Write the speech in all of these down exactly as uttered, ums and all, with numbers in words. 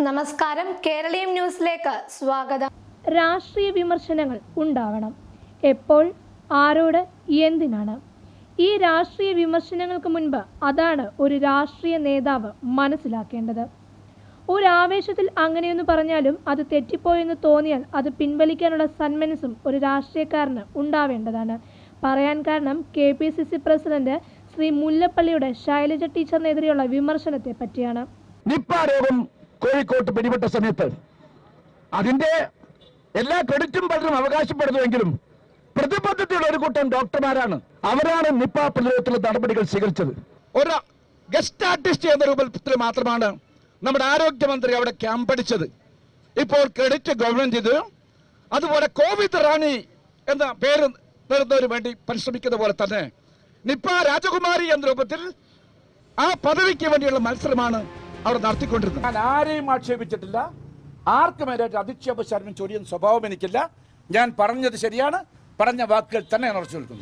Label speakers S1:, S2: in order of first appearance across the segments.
S1: നമസ്കാരം, കേരളീയം ന്യൂസിലേക്ക് സ്വാഗതം.
S2: രാഷ്ട്രീയ വിമർശനങ്ങൾ ഉണ്ടാവണം. എപ്പോൾ, ആരോട്, എന്തിനാണ്? ഈ രാഷ്ട്രീയ വിമർശനങ്ങൾക്ക് മുൻപ് അതാണ് ഒരു രാഷ്ട്രീയ നേതാവ് മനസ്സിലാക്കേണ്ടത്. ഒരു ആവേശത്തിൽ അങ്ങനെയൊന്ന് പറഞ്ഞാലും അത് തെറ്റിപ്പോയെന്ന് തോന്നിയാൽ അത് പിൻവലിക്കാനുള്ള സന്മനസ്സും ഒരു രാഷ്ട്രീയക്കാരന് ഉണ്ടാവേണ്ടതാണ്. പറയാൻ കാരണം K P C C president Shri മുല്ലപ്പള്ളിയുടെ ശൈലജ ടീച്ചറിനെതിരെയുള്ള വിമർശനത്തെ പറ്റിയാണ്.
S3: നിപ്പ രോഗം കോഴിക്കോട്ട് പിടിപെട്ട സമയത്ത് അതിന്റെ എല്ലാ ക്രെഡിറ്റും പലരും അവകാശപ്പെടുന്നുവെങ്കിലും പ്രതിബദ്ധതയുള്ള ഒരു കൂട്ടം ഡോക്ടർമാരാണ്. അവരാണ് നിപ്പ പ്രതിരോധത്തിലുള്ള നടപടികൾ സ്വീകരിച്ചത്. ഒരു ഗസ്റ്റ് ആർട്ടിസ്റ്റ് എന്ന രൂപത്തിൽ മാത്രമാണ് നമ്മുടെ ആരോഗ്യമന്ത്രി അവിടെ ക്യാമ്പടിച്ചത്. ഇപ്പോൾ ക്രെഡിറ്റ് ഗവൺമെന്റ് ചെയ്ത് അതുപോലെ കോവിഡ് റാണി എന്ന പേര് നേടുന്നതിന് വേണ്ടി പരിശ്രമിക്കുന്ന പോലെ തന്നെ നിപ്പ രാജകുമാരി എന്ന രൂപത്തിൽ ആ പദവിക്ക് വേണ്ടിയുള്ള മത്സരമാണ് അവിടെ നടത്തിക്കൊണ്ടിരുന്നത്. ഞാൻ ആരെയും ആക്ഷേപിച്ചിട്ടില്ല, ആർക്കുമേലായിട്ട് അധിക്ഷേപ ശർമ്മം ചൊരിയുന്ന സ്വഭാവം എനിക്കില്ല. ഞാൻ പറഞ്ഞത് ശരിയാണ്, പറഞ്ഞ വാക്കുകൾ തന്നെ ഉറച്ചു നിൽക്കുന്നു.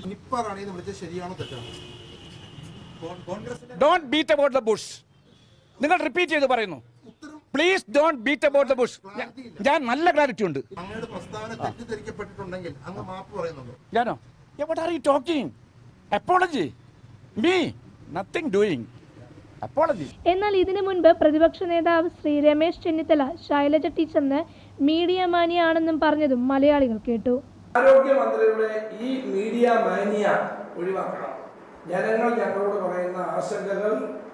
S3: Don't beat about the bush. നിങ്ങൾ റിപ്പീറ്റ് ചെയ്ത് പറയുന്നു. Please don't beat about the bush. ഞാൻ നല്ല ക്ലാരിറ്റി ഉണ്ട്. ഞാനോ? What are you talking? Apology me nothing doing.
S2: എന്നാൽ ഇതിനു മുൻപ് പ്രതിപക്ഷ നേതാവ് ശ്രീ രമേശ് ചെന്നിത്തല ശൈലജ ടീച്ചറിന് മീഡിയ മാനിയാണെന്നും പറഞ്ഞതും മലയാളികൾ കേട്ടു.
S4: ആരോഗ്യമന്ത്രിയുടെ ഈ മീഡിയ മാനിയ ഒഴിവാക്കണം. ജനങ്ങൾ ഞങ്ങളോട് പറയുന്ന ആശങ്കകൾ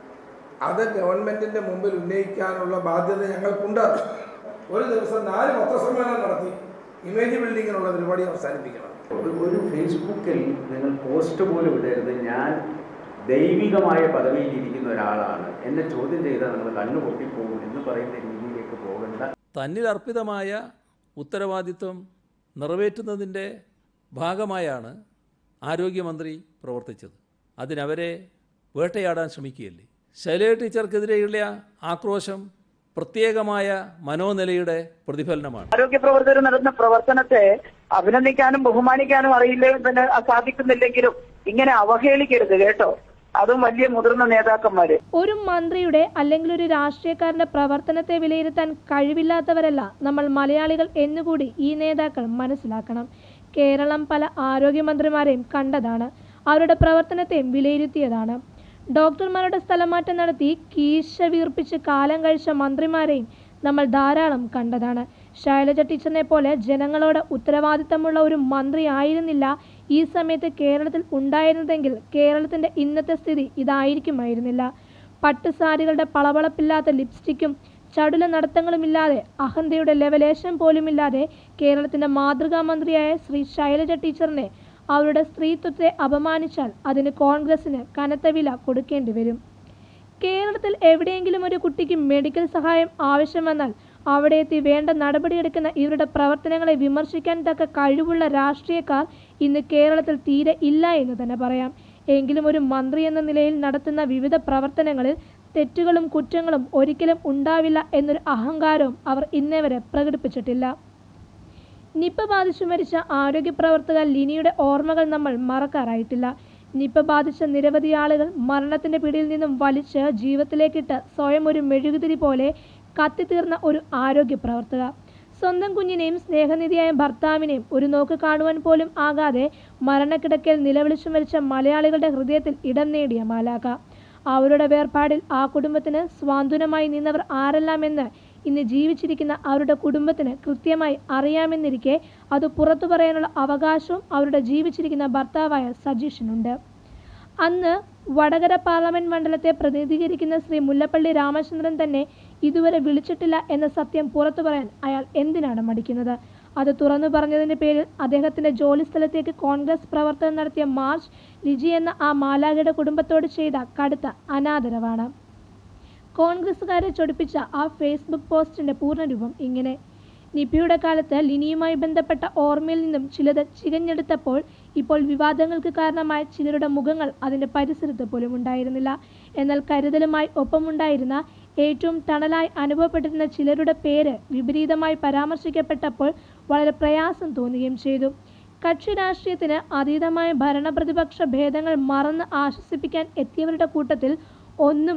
S4: അത് ഗവൺമെന്റിന്റെ മുമ്പിൽ ഉന്നയിക്കാനുള്ള ബാധ്യത ഞങ്ങൾക്കുണ്ട്. ഒരു ദിവസം നാല് പത്രസമ്മേളനം നടത്തി ഇമേജ് ബിൽഡിങ്ങിനുള്ള പരിപാടി അവസാനിപ്പിക്കണം.
S5: ഒരു ഫേസ്ബുക്കിൽ നിങ്ങൾ പോസ്റ്റ് പോലും ഇടരുത്. ഞാൻ ദൈവികമായ പദവിയിൽ ഇരിക്കുന്ന ഒരാളാണ്, എന്നെ ചോദ്യം ചെയ്താൽ നിങ്ങൾ കണ്ണു പൊട്ടിപ്പോകും എന്ന് പറയുന്ന രീതിയിലേക്ക് പോകേണ്ട.
S6: തന്നിൽ അർപ്പിതമായ ഉത്തരവാദിത്വം നിറവേറ്റുന്നതിൻ്റെ ഭാഗമായാണ് ആരോഗ്യമന്ത്രി പ്രവർത്തിച്ചത്. അതിനവരെ വേട്ടയാടാൻ ശ്രമിക്കുകയല്ലേ. ശൈലജ ടീച്ചർക്കെതിരെയുള്ള ആക്രോശം പ്രത്യേകമായ മനോനിലയുടെ പ്രതിഫലനമാണ്.
S7: ആരോഗ്യ പ്രവർത്തകർ നടത്തുന്ന പ്രവർത്തനത്തെ അഭിനന്ദിക്കാനും ബഹുമാനിക്കാനും അറിയില്ല പിന്നെ സാധിക്കുന്നില്ലെങ്കിലും ഇങ്ങനെ അവഹേളിക്കരുത് കേട്ടോ. അതും വലിയ മുതിർന്ന നേതാക്കന്മാര്.
S2: ഒരു മന്ത്രിയുടെ അല്ലെങ്കിൽ ഒരു രാഷ്ട്രീയക്കാരന്റെ പ്രവർത്തനത്തെ വിലയിരുത്താൻ കഴിവില്ലാത്തവരല്ല നമ്മൾ മലയാളികൾ എന്നുകൂടി ഈ നേതാക്കൾ മനസ്സിലാക്കണം. കേരളം പല ആരോഗ്യമന്ത്രിമാരെയും കണ്ടതാണ്, അവരുടെ പ്രവർത്തനത്തെയും വിലയിരുത്തിയതാണ്. ഡോക്ടർമാരുടെ സ്ഥലമാറ്റം നടത്തി കീശ വീർപ്പിച്ച് കാലം കഴിച്ച മന്ത്രിമാരെയും നമ്മൾ ധാരാളം കണ്ടതാണ്. ശൈലജ ടീച്ചറിനെ പോലെ ജനങ്ങളോട് ഉത്തരവാദിത്തമുള്ള ഒരു മന്ത്രി ആയിരുന്നില്ല ഈ സമയത്ത് കേരളത്തിൽ ഉണ്ടായിരുന്നതെങ്കിൽ കേരളത്തിൻ്റെ ഇന്നത്തെ സ്ഥിതി ഇതായിരിക്കുമായിരുന്നില്ല. പട്ടുസാരികളുടെ പളവളപ്പില്ലാത്ത ലിപ്സ്റ്റിക്കും ചടുല നടത്തങ്ങളുമില്ലാതെ അഹന്തയുടെ ലെവലേശം പോലുമില്ലാതെ കേരളത്തിൻ്റെ മാതൃകാ മന്ത്രിയായ ശ്രീ ശൈലജ ടീച്ചറിനെ അവരുടെ സ്ത്രീത്വത്തെ അപമാനിച്ചാൽ അതിന് കോൺഗ്രസിന് കനത്ത വില കൊടുക്കേണ്ടി വരും. കേരളത്തിൽ എവിടെയെങ്കിലും ഒരു കുട്ടിക്ക് മെഡിക്കൽ സഹായം ആവശ്യം വന്നാൽ അവിടെ എത്തി വേണ്ട നടപടിയെടുക്കുന്ന ഇവരുടെ പ്രവർത്തനങ്ങളെ വിമർശിക്കാൻ തക്ക കഴിവുള്ള രാഷ്ട്രീയക്കാർ ഇന്ന് കേരളത്തിൽ തീരെ ഇല്ല എന്ന് തന്നെ പറയാം. എങ്കിലും ഒരു മന്ത്രി എന്ന നിലയിൽ നടത്തുന്ന വിവിധ പ്രവർത്തനങ്ങളിൽ തെറ്റുകളും കുറ്റങ്ങളും ഒരിക്കലും ഉണ്ടാവില്ല എന്നൊരു അഹങ്കാരവും അവർ ഇന്നേവരെ പ്രകടിപ്പിച്ചിട്ടില്ല. നിപ്പ ബാധിച്ചു മരിച്ച ആരോഗ്യ പ്രവർത്തക ലിനിയുടെ ഓർമ്മകൾ നമ്മൾ മറക്കാറായിട്ടില്ല. നിപ്പ ബാധിച്ച നിരവധി ആളുകൾ മരണത്തിന്റെ പിടിയിൽ നിന്നും വലിച്ച് ജീവിതത്തിലേക്കിട്ട് സ്വയം ഒരു മെഴുകുതിരി പോലെ കത്തിത്തീർന്ന ഒരു ആരോഗ്യ പ്രവർത്തക. സ്വന്തം കുഞ്ഞിനെയും സ്നേഹനിധിയായ ഭർത്താവിനെയും ഒരു നോക്ക് കാണുവാൻ പോലും ആകാതെ മരണക്കിടക്കയിൽ നിലവിളിച്ചു മരിച്ച മലയാളികളുടെ ഹൃദയത്തിൽ ഇടം നേടിയ മാലാഖ. അവരുടെ വേർപാടിൽ ആ കുടുംബത്തിന് സ്വാന്തനമായി നിന്നവർ ആരെല്ലാമെന്ന് ഇന്ന് ജീവിച്ചിരിക്കുന്ന അവരുടെ കുടുംബത്തിന് കൃത്യമായി അറിയാമെന്നിരിക്കെ അത് പുറത്തു പറയാനുള്ള അവകാശവും അവരുടെ ജീവിച്ചിരിക്കുന്ന ഭർത്താവായ സജീഷിനുണ്ട്. അന്ന് വടകര പാർലമെന്റ് മണ്ഡലത്തെ പ്രതിനിധീകരിക്കുന്ന ശ്രീ മുല്ലപ്പള്ളി രാമചന്ദ്രൻ തന്നെ ഇതുവരെ വിളിച്ചിട്ടില്ല എന്ന സത്യം പുറത്തു പറയാൻ അയാൾ എന്തിനാണ് മടിക്കുന്നത്? അത് തുറന്നു പറഞ്ഞതിൻ്റെ പേരിൽ അദ്ദേഹത്തിൻ്റെ ജോലി സ്ഥലത്തേക്ക് കോൺഗ്രസ് പ്രവർത്തകർ നടത്തിയ മാർച്ച് ലിജി എന്ന ആ മാലാഖയുടെ കുടുംബത്തോട് ചെയ്ത കടുത്ത അനാദരവാണ്. കോൺഗ്രസുകാരെ ചൊടിപ്പിച്ച ആ ഫേസ്ബുക്ക് പോസ്റ്റിൻ്റെ പൂർണ്ണരൂപം ഇങ്ങനെ: നിപയുടെ കാലത്ത് ലിനിയുമായി ബന്ധപ്പെട്ട ഓർമ്മയിൽ നിന്നും ചിലത് ചികഞ്ഞെടുത്തപ്പോൾ ഇപ്പോൾ വിവാദങ്ങൾക്ക് കാരണമായ ചിലരുടെ മുഖങ്ങൾ അതിൻ്റെ പരിസരത്ത് പോലും ഉണ്ടായിരുന്നില്ല. എന്നാൽ കരുതലുമായി ഒപ്പമുണ്ടായിരുന്ന ഏറ്റവും തണലായി അനുഭവപ്പെട്ടിരുന്ന ചിലരുടെ പേര് വിപരീതമായി പരാമർശിക്കപ്പെട്ടപ്പോൾ വളരെ പ്രയാസം തോന്നുകയും ചെയ്തു. കക്ഷി രാഷ്ട്രീയത്തിന് അതീതമായ ഭരണപ്രതിപക്ഷ ഭേദങ്ങൾ മറന്ന് ആശ്വസിപ്പിക്കാൻ എത്തിയവരുടെ കൂട്ടത്തിൽ ഒന്നും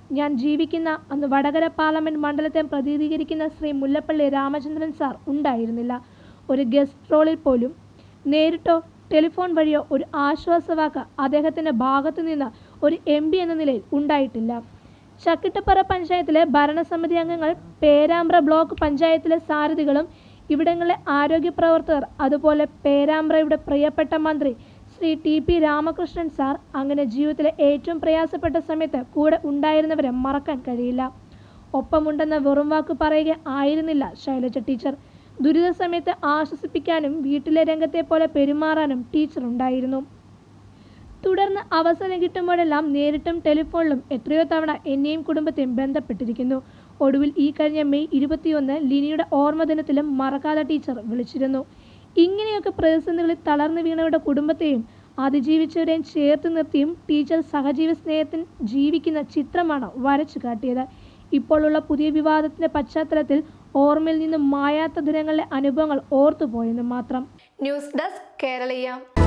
S2: ഞാൻ ജീവിക്കുന്ന അന്ന് വടകര പാർലമെന്റ് മണ്ഡലത്തെ പ്രതിനിധീകരിക്കുന്ന ശ്രീ മുല്ലപ്പള്ളി രാമചന്ദ്രൻ സാർ ഉണ്ടായിരുന്നില്ല. ഒരു ഗസ്റ്റ് റോളിൽ പോലും നേരിട്ടോ ടെലിഫോൺ വഴിയോ ഒരു ആശ്വാസവാക്ക് അദ്ദേഹത്തിൻ്റെ ഭാഗത്തു നിന്ന് ഒരു എം പി എന്ന നിലയിൽ ഉണ്ടായിട്ടില്ല. ചക്കിട്ടപ്പറ പഞ്ചായത്തിലെ ഭരണസമിതി അംഗങ്ങൾ, പേരാമ്പ്ര ബ്ലോക്ക് പഞ്ചായത്തിലെ സാരഥികളും ഇവിടങ്ങളിലെ ആരോഗ്യ പ്രവർത്തകർ, അതുപോലെ പേരാമ്പ്രയുടെ പ്രിയപ്പെട്ട മന്ത്രി Shri T P Ramakrishnan sir, അങ്ങനെ ജീവിതത്തിലെ ഏറ്റവും പ്രയാസപ്പെട്ട സമയത്ത് കൂടെ ഉണ്ടായിരുന്നവരെ മറക്കാൻ കഴിയില്ല. ഒപ്പമുണ്ടെന്ന വെറും വാക്ക് പറയുക ആയിരുന്നില്ല ശൈലജ ടീച്ചർ. ദുരിത സമയത്ത് ആശ്വസിപ്പിക്കാനും വീട്ടിലെ രംഗത്തെ പോലെ പെരുമാറാനും ടീച്ചർ ഉണ്ടായിരുന്നു. തുടർന്ന് അവസരം കിട്ടുമ്പോഴെല്ലാം നേരിട്ടും ടെലിഫോണിലും എത്രയോ തവണ എന്നെയും കുടുംബത്തെയും ബന്ധപ്പെട്ടിരിക്കുന്നു. ഒടുവിൽ ഈ കഴിഞ്ഞ മെയ് ഇരുപത്തിയൊന്ന് ലിനിയുടെ ഓർമ്മ ദിനത്തിലും മറക്കാതെ ടീച്ചർ വിളിച്ചിരുന്നു. ഇങ്ങനെയൊക്കെ പ്രതിസന്ധികളിൽ തളർന്നു വീണവരുടെ കുടുംബത്തെയും അതിജീവിച്ചവരെയും ചേർത്ത് നിർത്തിയും ടീച്ചർ സഹജീവി സ്നേഹത്തിൽ ജീവിക്കുന്ന ചിത്രമാണ് വരച്ചു കാട്ടിയത്. ഇപ്പോഴുള്ള പുതിയ വിവാദത്തിന്റെ പശ്ചാത്തലത്തിൽ ഓർമ്മയിൽ നിന്നും മായാത്ത ദിനങ്ങളിലെ അനുഭവങ്ങൾ ഓർത്തുപോയെന്ന് മാത്രം.
S1: ന്യൂസ് ഡെസ്ക് കേരളീയ.